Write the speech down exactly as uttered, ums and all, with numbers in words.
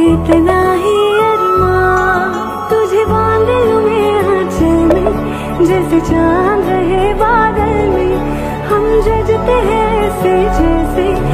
इतना ही अरमां, तुझे बांध लूं मैं आंचल में, जैसे चांद रहे बादल में। हम जजते हैं ऐसे जैसे